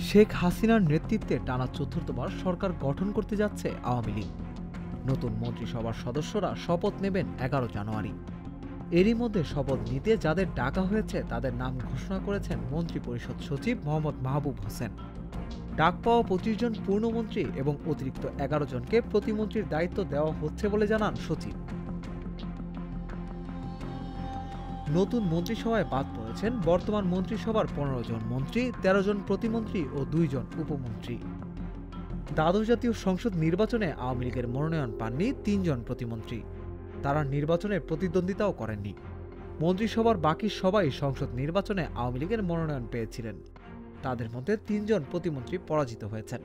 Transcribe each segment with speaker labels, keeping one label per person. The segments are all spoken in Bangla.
Speaker 1: শেখ হাসিনার নেতৃত্বে টানা চতুর্থবার সরকার গঠন করতে যাচ্ছে আওয়ামী লীগ। নতুন মন্ত্রিসভার সদস্যরা শপথ নেবেন ১১ জানুয়ারি। এরই মধ্যে শপথ নিতে যাদের ডাকা হয়েছে তাদের নাম ঘোষণা করেছেন মন্ত্রিপরিষদ সচিব মোহাম্মদ মাহবুব হোসেন। ডাক পাওয়া ২৫ জন পূর্ণমন্ত্রী এবং অতিরিক্ত ১১ জনকে প্রতিমন্ত্রীর দায়িত্ব দেওয়া হচ্ছে বলে জানান সচিব। নতুন মন্ত্রিসভায় বাদ পড়েছেন বর্তমান মন্ত্রিসভার ১৫ জন মন্ত্রী, ১৩ জন প্রতিমন্ত্রী ও ২ জন উপমন্ত্রী। দ্বাদশ জাতীয় সংসদ নির্বাচনে আওয়ামী লীগের মনোনয়ন পাননি ৩ জন প্রতিমন্ত্রী। তারা নির্বাচনে প্রতিদ্বন্দ্বিতাও করেননি। মন্ত্রিসভার বাকি সবাই সংসদ নির্বাচনে আওয়ামী লীগের মনোনয়ন পেয়েছিলেন। তাদের মধ্যে ৩ জন প্রতিমন্ত্রী পরাজিত হয়েছেন।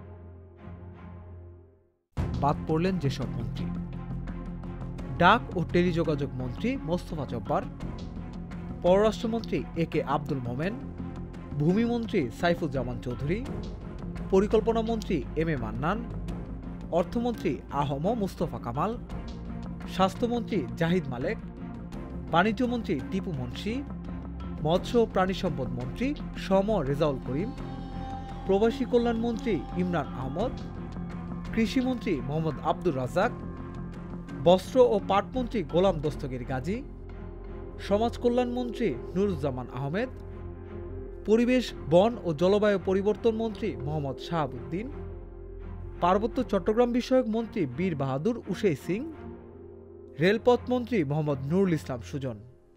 Speaker 1: বাদ পড়লেন যেসব মন্ত্রী: ডাক ও টেলিযোগাযোগ মন্ত্রী মোস্তফা জব্বার, পররাষ্ট্রমন্ত্রী একে আব্দুল মোমেন, ভূমিমন্ত্রী সাইফুজ্জামান চৌধুরী, পরিকল্পনা মন্ত্রী এম এ মান্নান, অর্থমন্ত্রী আহম মুস্তফা কামাল, স্বাস্থ্যমন্ত্রী জাহিদ মালেক, বাণিজ্যমন্ত্রী টিপু মুন্সি, মৎস্য ও প্রাণী সম্পদ মন্ত্রী সম রেজাউল করিম, প্রবাসী কল্যাণ মন্ত্রী ইমরান আহমদ, কৃষিমন্ত্রী মোহাম্মদ আব্দুর রাজ্জাক, বস্ত্র ও পাটমন্ত্রী গোলাম দস্তগীর গাজী, সমাজ কল্যাণ মন্ত্রী নুরুজ্জামান আহমেদ, পরিবেশ বন ও জলবায়ু পরিবর্তন মন্ত্রী মোহাম্মদ শাহাবুদ্দিন, পার্বত্য চট্টগ্রাম বিষয়ক মন্ত্রী বীর বাহাদুর উসেই সিং, রেলপথ মন্ত্রী মোহাম্মদ নুরুল ইসলাম সুজন।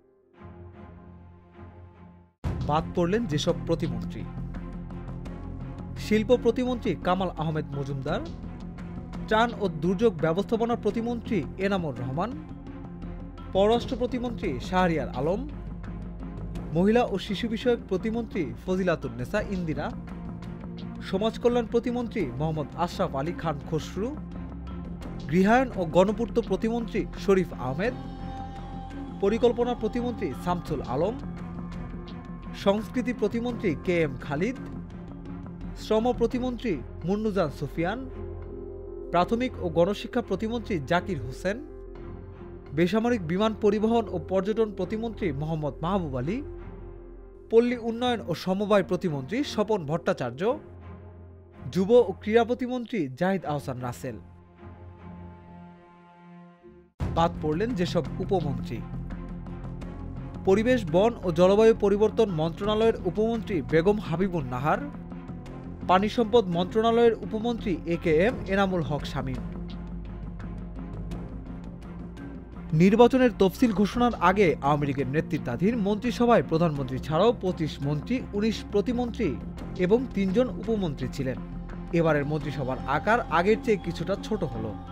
Speaker 1: বাদ পড়লেন যেসব প্রতিমন্ত্রী: শিল্প প্রতিমন্ত্রী কামাল আহমেদ মজুমদার, ত্রাণ ও দুর্যোগ ব্যবস্থাপনা প্রতিমন্ত্রী এনামুর রহমান, পররাষ্ট্র প্রতিমন্ত্রী শাহরিয়ার আলম, মহিলা ও শিশু বিষয়ক প্রতিমন্ত্রী ফজিলাতুন্নেসা ইন্দিরা, সমাজ কল্যাণ প্রতিমন্ত্রী মোহাম্মদ আশরাফ আলী খান খসরু, গৃহায়ন ও গণপূর্ত প্রতিমন্ত্রী শরীফ আহমেদ, পরিকল্পনা প্রতিমন্ত্রী শামসুল আলম, সংস্কৃতি প্রতিমন্ত্রী কে এম খালিদ, শ্রম প্রতিমন্ত্রী মুন্নুজান সুফিয়ান, প্রাথমিক ও গণশিক্ষা প্রতিমন্ত্রী জাকির হোসেন, বেসামরিক বিমান পরিবহন ও পর্যটন প্রতিমন্ত্রী মোহাম্মদ মাহবুব আলী, পল্লী উন্নয়ন ও সমবায় প্রতিমন্ত্রী স্বপন ভট্টাচার্য, যুব ও ক্রীড়া প্রতিমন্ত্রী জাহিদ আহসান রাসেল। বাদ পড়লেন যেসব উপমন্ত্রী: পরিবেশ বন ও জলবায়ু পরিবর্তন মন্ত্রণালয়ের উপমন্ত্রী বেগম হাবিবুন নাহার, পানি সম্পদ মন্ত্রণালয়ের উপমন্ত্রী A K M Enamul Haque Shamim. নির্বাচনের তফসিল ঘোষণার আগে আওয়ামী লীগের নেতৃত্বাধীন মন্ত্রিসভায় প্রধানমন্ত্রী ছাড়াও ২৫ মন্ত্রী, ১৯ প্রতিমন্ত্রী এবং ৩ জন উপমন্ত্রী ছিলেন। এবারের মন্ত্রিসভার আকার আগের চেয়ে কিছুটা ছোট হলো।